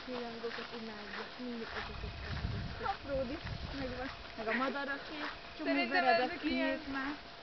csillangokat imádjuk, mindig ezeket szeretjük. Apród is megvan. Meg a madarak is, csomó Szerintem veredek ezek ilyen nyílt már.